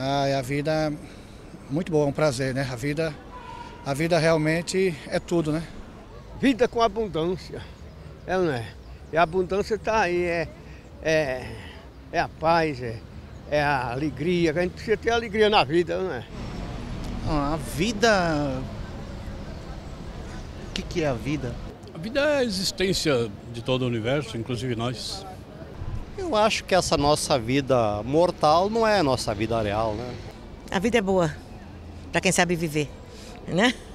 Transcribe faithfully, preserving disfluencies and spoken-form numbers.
Ah, a vida é muito boa, é um prazer, né? A vida, a vida realmente é tudo, né? Vida com abundância, é ou não é? E a abundância está aí, é, é, é a paz, é, é a alegria, que a gente precisa ter alegria na vida, não é? A vida... O que, que é a vida? A vida é a existência de todo o universo, inclusive nós. Eu acho que essa nossa vida mortal não é a nossa vida real, né? A vida é boa, para quem sabe viver, né?